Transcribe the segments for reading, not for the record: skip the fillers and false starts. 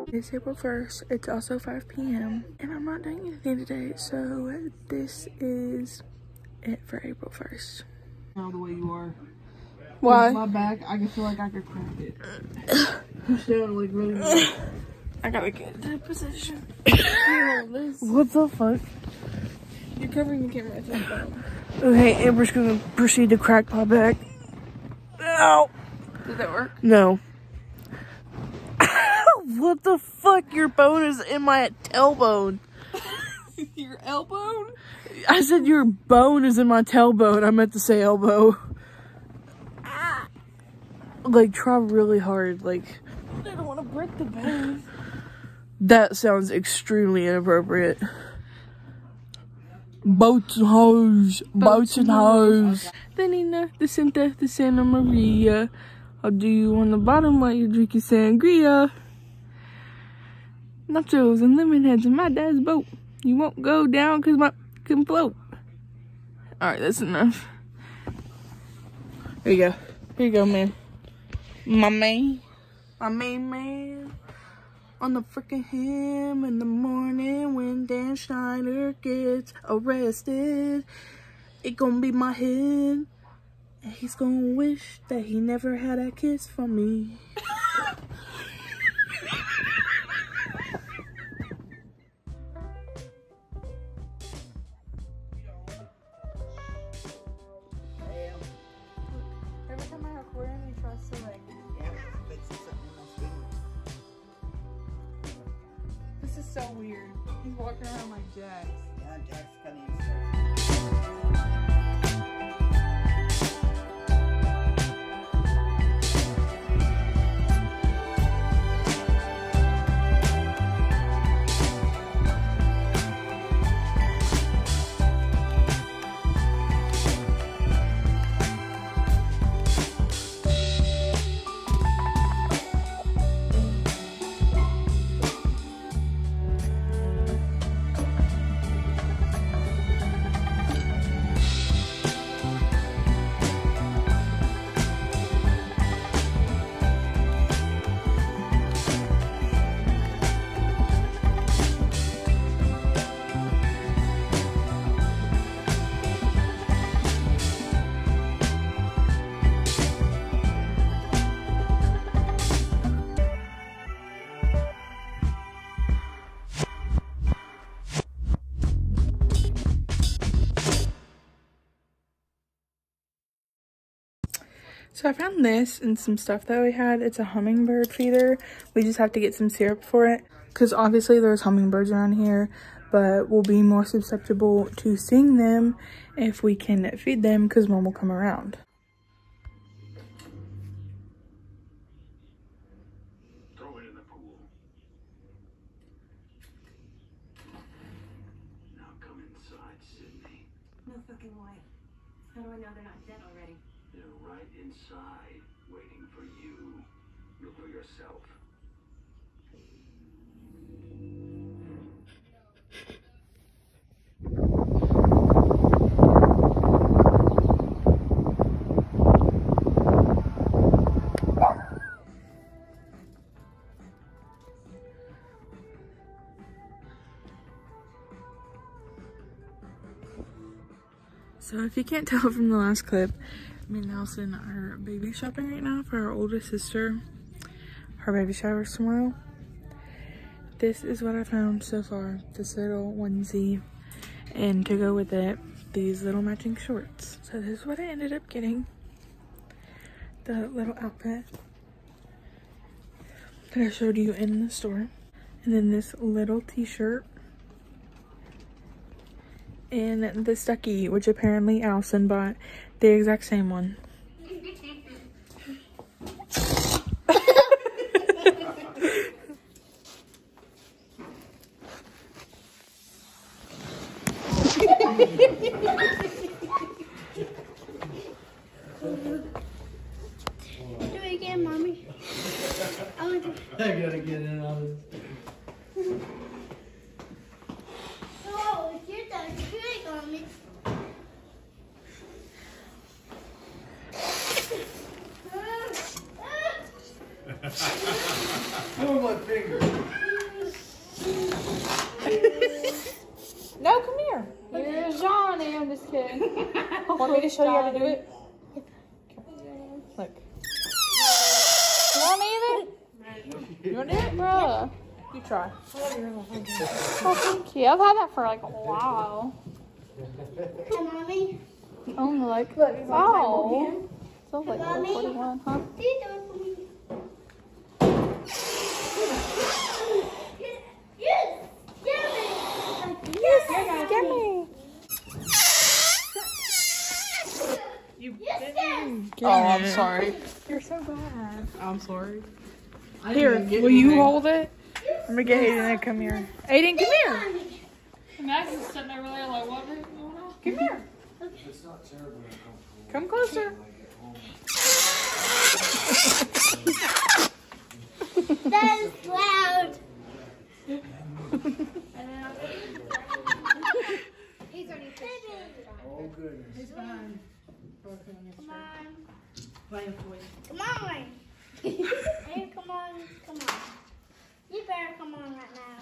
It's April 1st. It's also 5 p.m. and I'm not doing anything today, so this is it for April 1st. Now the way you are. Why? My back, I can feel like I could crack it. Push down like really good. I gotta get into that position. What the fuck? You're covering the camera, I think. Okay, Amber's gonna proceed to crack my back. Ow! Did that work? No. What the fuck? Your bone is in my tailbone. Your elbow? I said your bone is in my tailbone. I meant to say elbow. Like, try really hard. Like, I don't want to break the bone. that sounds extremely inappropriate. Boats and hoes. Boats and hoes. The Nina, the Santa, the Santa Maria. I'll do you on the bottom while you're drinking sangria. Nachos and lemon heads in my dad's boat. You won't go down because my can float. Alright, that's enough. Here you go. Here you go, man. My man. My main man. On the freaking ham in the morning when Dan Schneider gets arrested. It gonna be my head. And he's gonna wish that he never had a kiss from me. Every time I record him, he tries to like... This is so weird. He's walking around like Jax. Yeah, Jack's funny. So I found this and some stuff that we had. It's a hummingbird feeder. We just have to get some syrup for it because obviously there's hummingbirds around here, but we'll be more susceptible to seeing them if we can feed them because one will come around. Throw it in the pool. Now come inside, Sydney. No fucking way. How do I know they're not dead already? They're right inside, waiting for you. Look for yourself. So if you can't tell from the last clip, me and Allison are baby shopping right now for our oldest sister. Her baby shower's tomorrow. This is what I found so far. This little onesie. And to go with it, these little matching shorts. So this is what I ended up getting. The little outfit that I showed you in the store. And then this little t-shirt. And the Stucky, which apparently Allison bought the exact same one. Do it again, Mommy. I gotta get in on this. Oh, you're done chewing on me. Oh, my finger. Want me to show you how to do it? Look. You want me either? You want to do it, bro? You try. Oh, thank you. I've had that for like a while. Hey, Mommy. Only like, oh. So like 41, huh? Do you do it for me? Yes! Get me! Yes! Get me. Yes, yes! Oh, I'm sorry. You're so bad. I'm sorry. Here, will you hold it? I'm gonna get Aiden to come here. Aiden, come here. Max is sitting over there like, what? Come here. Come closer. That is loud. He's already finished. Oh, goodness. Come on. Playing for you. Come on. Hey, come on. Come on. You better come on right now.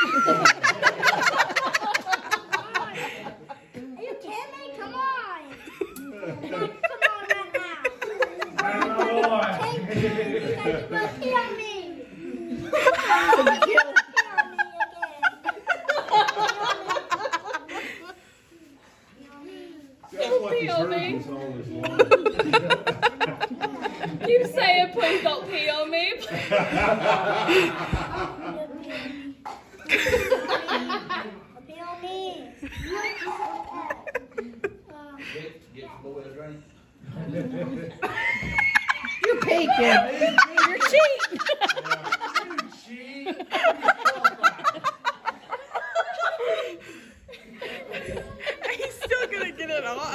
Come on. Are you kidding me? Come on. Come on right now. You guys will kill me. That's what he's heard all this long. Keep saying, please don't pee on me. Kill me. Get the boy a drink. You're peeking. You're cheating. He's still gonna get it on.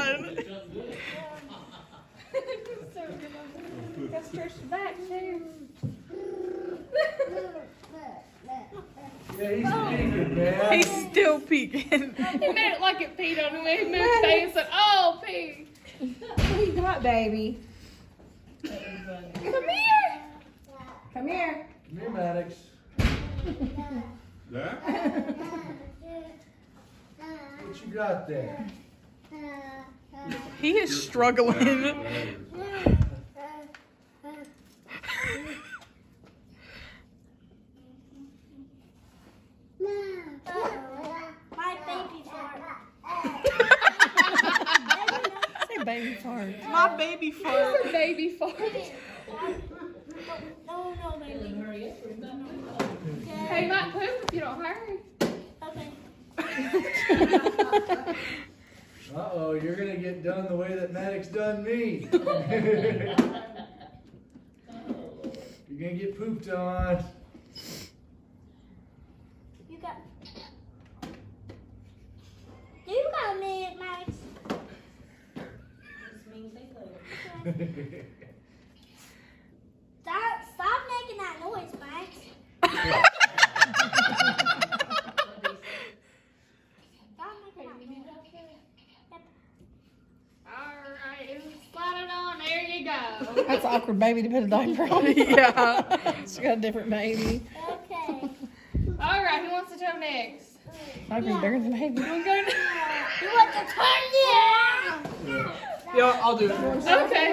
Got stretched back too. Yeah, he's peeking, man. He's still peeking. He made it like it peed on him. He moved his face and said, oh, pee. What you got, baby? Come here. Come here. Come here, Maddox. What you got there? He is struggling. My baby fart. Say baby fart. My baby fart. Baby fart. No, baby. Hey, you might poop if you don't hurry. Okay. Uh-oh, you're gonna get done the way that Maddox done me. You're gonna get pooped on. You got me, Max. Stop making that noise, Max. Stop making that noise. Yep. Alright, slide it on. There you go. That's awkward baby to put a diaper on. Yeah. She got a different baby. Okay. Alright, who wants to go next? Might be bigger than baby. You want to turn? Yeah, I'll do it. Okay.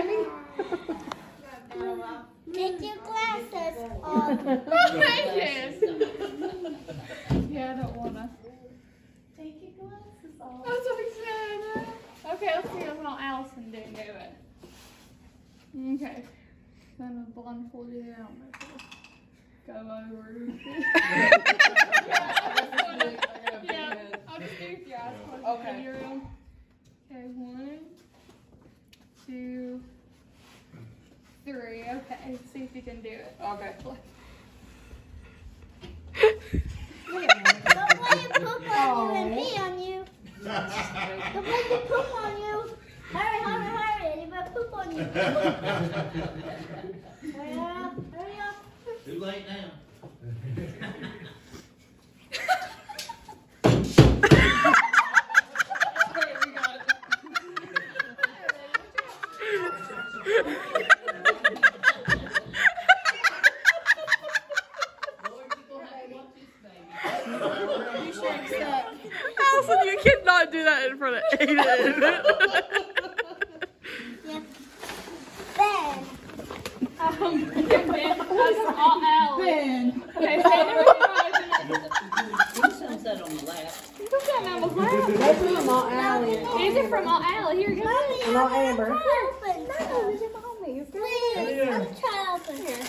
Take your glasses off. Yes. Yeah, I don't wanna. Take your glasses off. I'm so excited. Okay, let's see if Allison didn't do it. Okay. Then the blindfold you there. I'm gonna go over. Yeah, I'll just do your eyes closed. Okay. Okay, 1, 2, 3. Okay, see if you can do it. Okay. Don't let you poop on you and pee on you. Don't let you poop on you. Hurry, hurry, hurry. You better poop on you. Hurry up, hurry up. Too late now. Allison, you cannot do that in front of Aiden. That's all Allie. Okay, stay there with your eyes open. Some set on the lap. Who's that Mama's lap? That's from Aunt Allie. Is it from Aunt Allie? Here you go. And Aunt Amber. Open. No, it's your mommy's. Please, I'm trying to open here.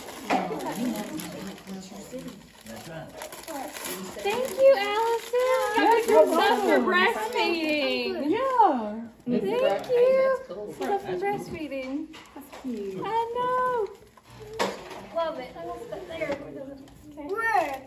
Thank you, Allison. That's your stuff for breastfeeding. Yeah. Thank you. Stuff for breastfeeding. That's cute. I know. Love it. I'm gonna put there. Work.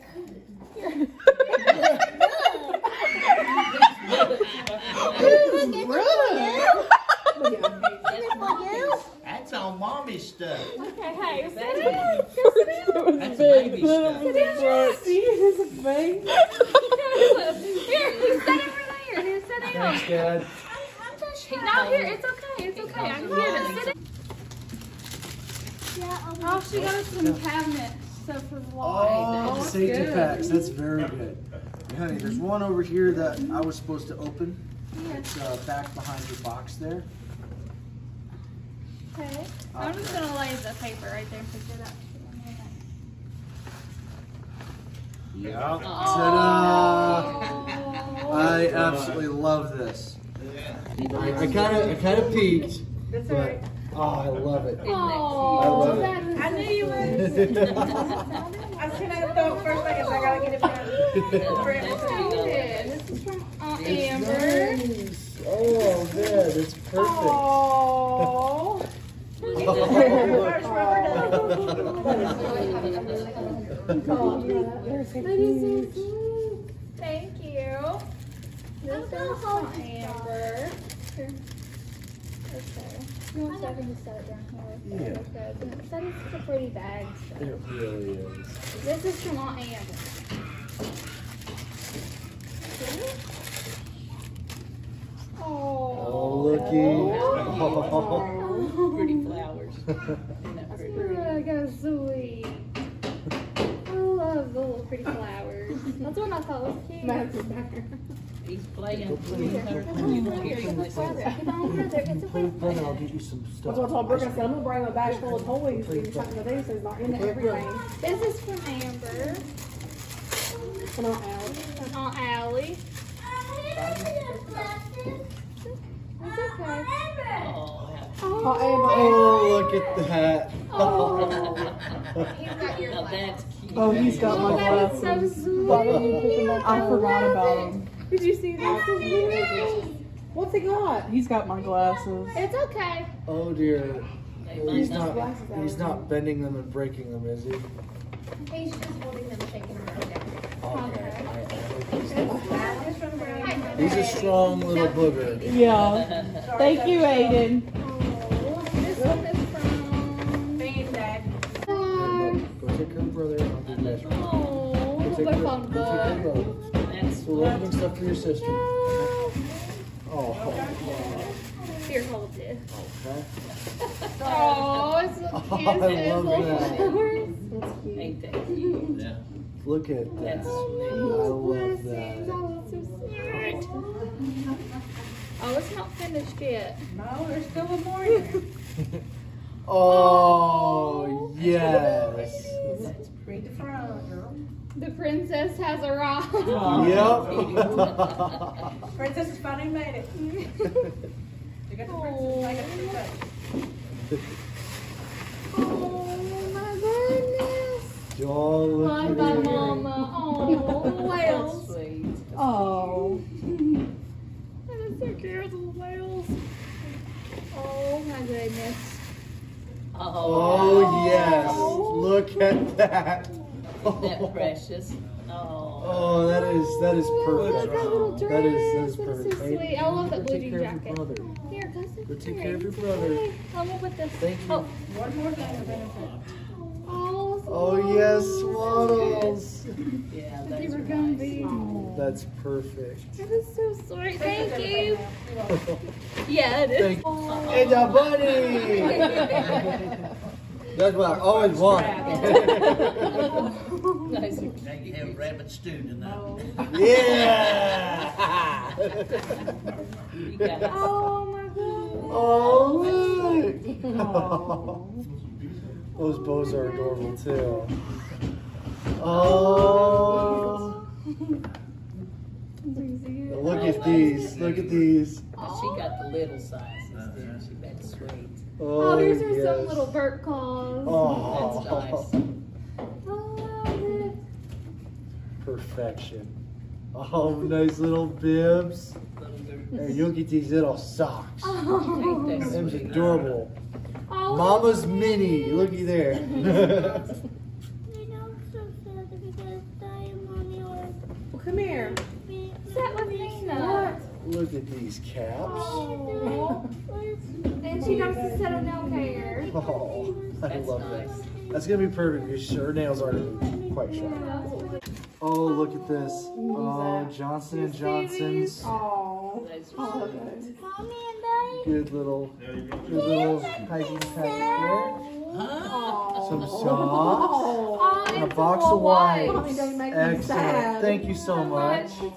That's all mommy stuff. Okay, hey, sit down. That's baby stuff. Sit down. It's a baby. Here, sit over there. Here, sit down. Thanks, Dad. No, here, it's okay. It's okay. I can get it. Sit down. Oh, she got us some cabinet stuff for the wall. Oh, safety packs. That's very good. Honey, there's one over here that I was supposed to open. It's back behind your box there. Okay. I'm just gonna lay the paper right there and pick it up. Yeah. Ta-da! I absolutely love this. I kind of peeked, but oh, I love it. Oh, love it. that is I knew you would. I was gonna throw it first second, so I gotta get it back. This is from Aunt Amber. Nice. Oh man, it's perfect. Oh. Thank you. This is from Amber. Here. Okay. You want to set it down here? Yeah. Okay. That is such a pretty bag. It really is. This is from Aunt Amber. Oh, looky. Pretty flowers. Isn't that pretty? That's sweet. I love the little pretty flowers. That's what I thought was cute. He's playing. It's I'll get you some That's stuff. what I told Brooke. I said, I'm gonna bring a bag full of toys. And something to do, so it's not into everything. This is from Amber And Aunt Allie. and Aunt Allie. It's okay. Aunt Amber. Oh, look at that. Oh, Now that's cute. Oh, he's got my that is glasses. so sweet. I forgot about him. Did you see that? What's he got? He's got my glasses. It's okay. Oh dear. They might not. He's not bending them and breaking them, is he? He's just holding them, shaking them down. Okay. He's a strong little booger. Yeah. Thank you, Aiden. This one is from. Go take her brother and I'll do this. Oh, Go they're take fun, her brother. That's So we're opening stuff for your sister. Oh. Here, hold it. Okay. Oh, it's so cute. I love that. ain't that cute? Yeah. Look at that. That's I sweet. love that. Oh, it's not finished yet. No, there's still one more in there. Oh, yes. Read the front, girl. The princess has arrived. Yep. Princess has finally made it. You got the princess. I got the princess. Oh my goodness. Oh, look Bye at bye, it. Mama. Oh, whales. Sweet. Oh. That is so cute, little whales. Oh my goodness. Oh, yes. Look at that. Isn't that precious? Oh. Oh, that is perfect. Look at that little dress. That is That's so perfect. sweet. I love that Go blue take jean care of your jacket. brother. Here, cousin. Go take Here. care of your brother. Okay, I'm gonna put this. Thank you. Oh, One more thing of benefit. Oh, yes, swaddles. Yeah, you that's were right. gonna be. That's perfect. That is so sweet. Thank you. Yeah, it is. Thank you. It's a bunny. That's what I always wanted. Nice. Now you have rabbit stew tonight. Yeah. You got Oh my goodness. Oh, look. Those bows are adorable too. Oh. Look at these. Look at these. She got the little sizes, didn't she? That's sweet. Oh, here's her yes. some little Burt claws. Oh. That's nice. Oh, Perfection. Oh, nice little bibs. Hey, you'll get these little socks. oh. Ain't that Them's sweet? adorable. Oh, Mama's mini. Looky there. You know, so sad because I am on your Well, come here. feet. Sit with Nina. Look at these caps. Oh. And she got to set a nail care. Oh, I That's love nice. that. That's gonna be perfect because her nails aren't quite sharp. Oh, look at this. Oh, Johnson & Johnson's. Oh. That's sweet. Mommy and Daddy. Good little hiking pack there. Some socks. Oh, And a it's box full of wine. Mommy, don't make me Excellent. sad. Thank you so much. Thank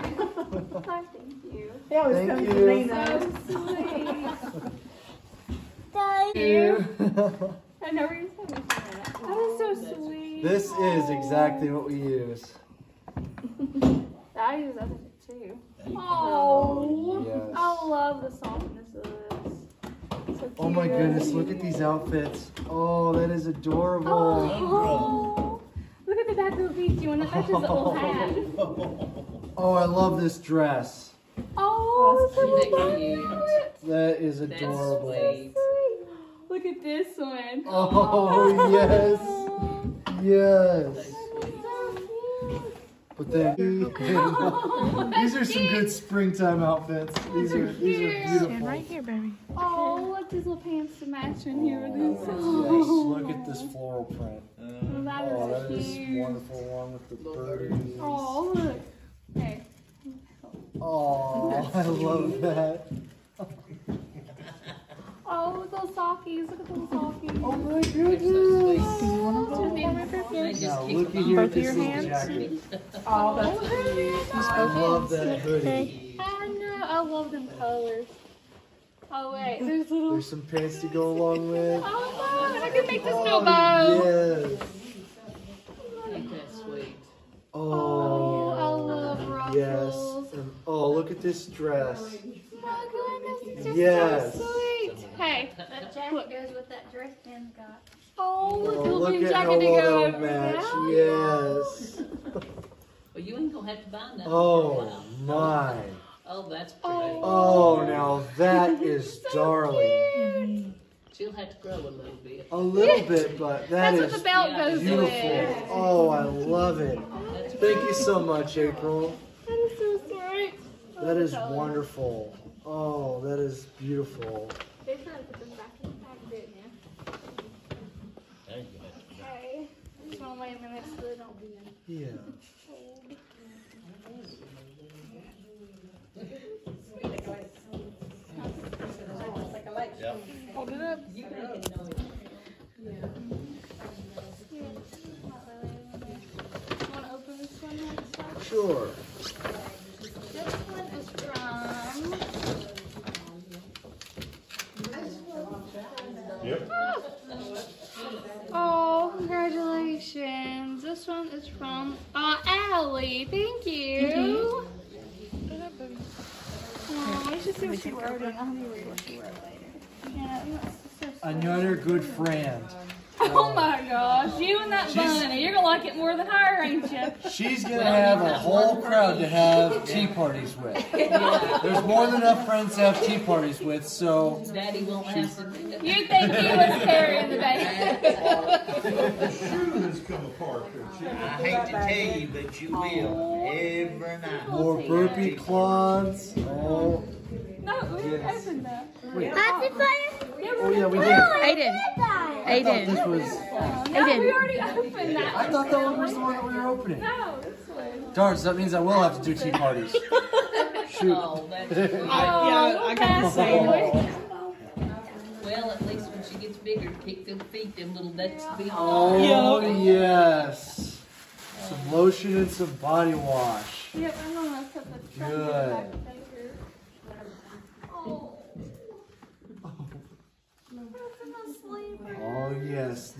you. They always Thank come you. to me now. So sweet. Thank you. I never used to that. That is so sweet. This is exactly what we use. I use that too. Oh, Yes. I love the softness of this. So cute. Oh my goodness, look at these outfits. Oh, that is adorable. Oh, look at the back of the beach. You want to touch his little hat. Oh, I love this dress. Oh, Isn't look that at cute? that. That is That's adorable. sweet. Look at this one. Oh, yes. Yes. That's sweet. But then, these are some good springtime outfits. These are Stand beautiful. right here, baby. Oh, look, these little pants to match in here with this. Yes, look at this floral print. That Oh, is that is cute. wonderful along with the birdies. Oh, look. Hey. Oh, I love that. Oh, look at those sockies. Look at those sockies. Oh my They're so goodness. sweet. Do you want to They just Now keep looky them here on. at Both of this your little hands? jacket. Oh, that's cute. I love that hoodie. I know. I love them colors. Oh, wait. There's little. There's some pants to go along with. Oh, look. I can make this little Oh, bow. yes. Ain't that sweet? Oh, I Oh, love ruffles. yes. And, oh, look at this dress. Oh, goodness. It's just Yes. so sweet. Hey. That jacket goes with that dress Ben's got. Oh, look, Oh, little look blue at how jacket to well go that'll over match. that. Yes. Well, you ain't gonna have to buy nothing. Oh, my. Oh, that's pretty. Oh, now that is darling. She'll have to grow a little bit. A little bit, but that That's what is the belt goes beautiful. with. Oh, I love it. That's Thank you so much, April. That is so sweet. That is wonderful. Oh, that is beautiful. They tried to put them back in the pack, didn't you? There you go. Okay. Just want to wait a minute so they don't be in. Yeah. Yep. Hold it up. You can make it noise. Want to open this one next time? Sure. This one is from. Oh, congratulations. This one is from Allie. Thank you. Oh, you should see what she wrote in. I'll read what she wrote later. Yeah, that's so Another good friend. Oh my gosh, you and that bunny. You're gonna like it more than her, ain't you? She's gonna have a whole crowd to have tea parties with. There's more than enough friends to have tea parties with, so Daddy won't have to do that. You think he was carrying the baby? The shoe has come apart. I hate to tell you, but you will every night. more burpee cloths. Oh, No, we didn't Yes. open that. wait. Yeah, Oh yeah, we did. Aiden. I thought this Aiden. was. No, we already opened that I one. thought that one was the one that we were opening. No, this one. Darn, so that means I will have to do tea parties. Shoot. Oh, that's sweet. Oh, I got the same way. Well, at least when she gets bigger, kick them feet, them little nuts to be Oh yes. Some lotion and some body wash. Yep, I'm gonna put the Good. back there. Oh.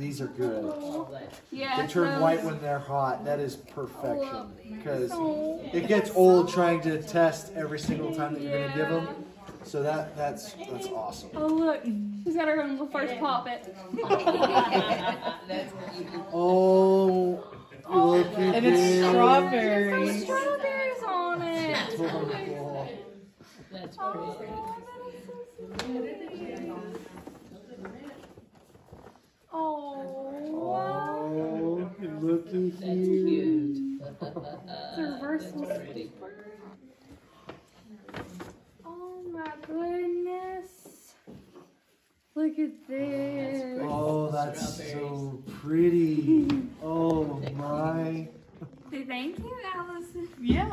These are good. Yeah. They turn white when they're hot. That is perfection. Because it gets old trying to test every single time that you're going to give them. So that's awesome. Oh look, she's got her own little first poppet. That's cute. Oh, look at And it's this. strawberry. Strawberries on it. That's pretty. Oh, look at That's you. cute. It's a reversal. Pretty. Oh my goodness. Look at this. Oh, that's so pretty. Oh my. Say thank you, Allison. Yeah.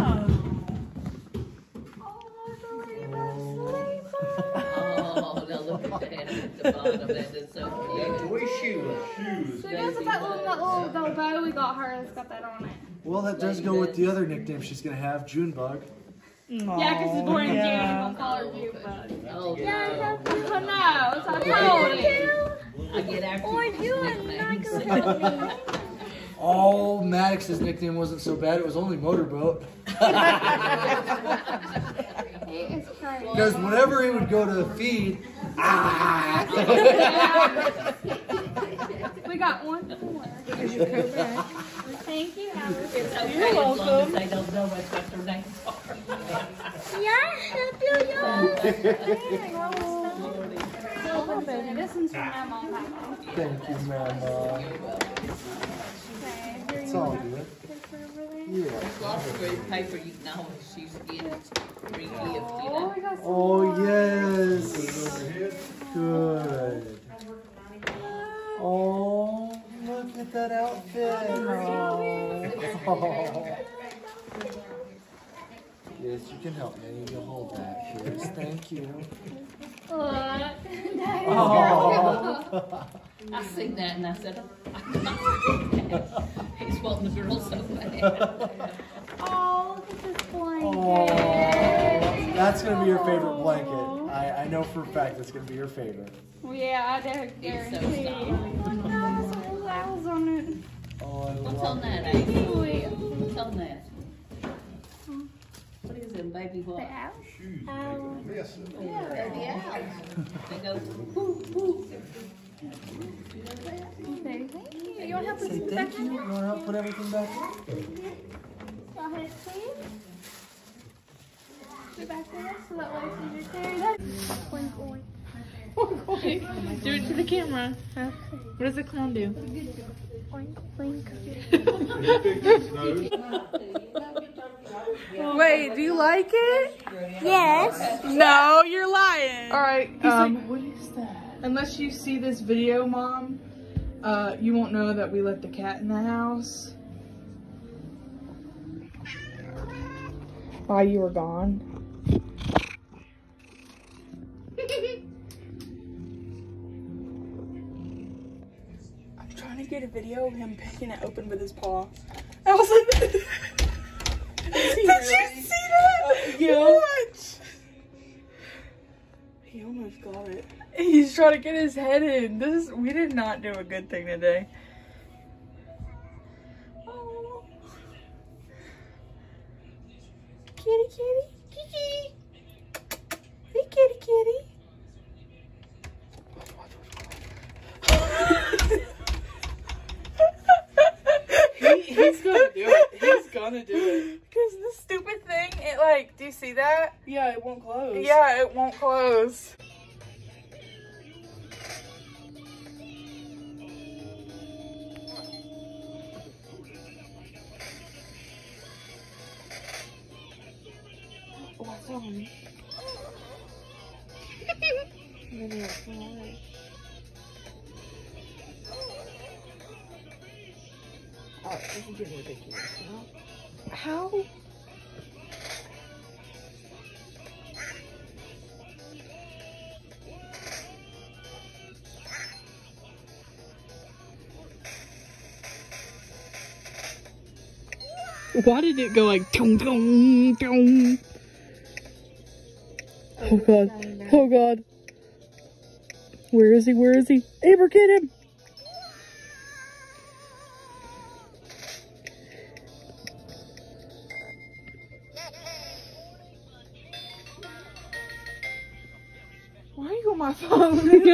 Oh, the ladybug sleeper. Oh, now look at that at the bottom. That is so cute. Toy shoeless. So guess what that little bow we got her has got that on it. Well, that does go with the other nickname she's going to have, Junebug. Yeah, because it's born in June. Yeah. We'll call her Junebug. Oh, Yeah, no. oh no, so I told you. I get after Or you and not gonna Oh, Maddox's nickname wasn't so bad. It was only Motorboat. He is crazy. Because whenever he would go to feed, We got one more. Thank you, Allison. It's okay as long as they don't know what their names are. Oh, baby, this one's from my mom. Papa. thank you, Mama. Okay, here It's you all go. good. Picture over there. Yeah. There's lots of great paper you can always use again. Free gift, you Oh, know. we got some Oh, more. yes. Good. Oh, look at that outfit. Oh. Yes, you can help me. You can hold that. Yes, thank you. Look. Oh. I seen that and I said, oh, he's wanting the girl so bad. Oh, look at this blanket. Oh, that's going to be your favorite blanket. I know for a fact that's going to be your favorite. Yeah, I do It's so guarantee. soft. Oh, look, there's some little owls on it. Oh, I What's love on it. that, Amy? What's on that? What is it, baby The what? owls? Yeah, they're the owls. They go, whoo, whoo. Thank you. You want to help us Say put thank back you. in You there? want to help put everything back in? Go ahead, please. Get back there so that way if you carry that. Oink, oink. Do it to the camera. What does the clown do? Oink, oink. Wait, do you like it? Yes. No, you're lying. All right. What is that? Unless you see this video, Mom, you won't know that we let the cat in the house while you were gone. I'm trying to get a video of him picking it open with his paw. I was like, did you see that? Yeah. What? He almost got it. He's trying to get his head in. We did not do a good thing today. Oh. Kitty, kitty, kitty. Hey, kitty, kitty. He's gonna do it. He's gonna do it. Because this stupid thing, it like, do you see that? Yeah, it won't close. Yeah, it won't close. Oh, I saw him. Oh, this is getting ridiculous, you know? How? Why did it go like dong dong dong? Oh god. Oh god. Where is he? Where is he? Aber, get him!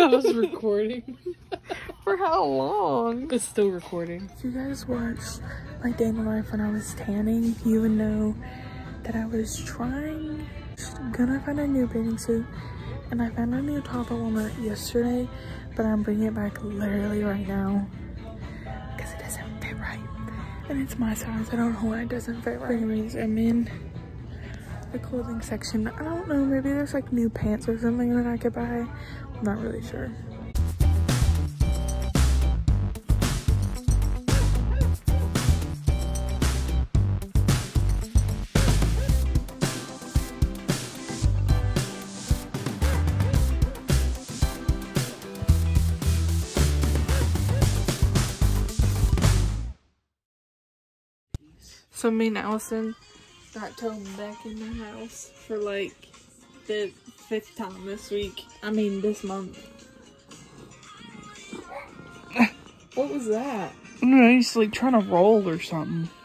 I was recording. For how long? It's still recording. If you guys watched my day in the life when I was tanning, you would know that I was gonna find a new bathing suit, and I found a new top at Walmart yesterday, but I'm bringing it back literally right now because it doesn't fit right. And it's my size. I don't know why it doesn't fit right. Anyways, I'm in the clothing section. I don't know, maybe there's like new pants or something that I could buy. I'm not really sure. So me and Allison got towed back in the house for like the 5th time this week. I mean this month. What was that? I don't know, he's like trying to roll or something.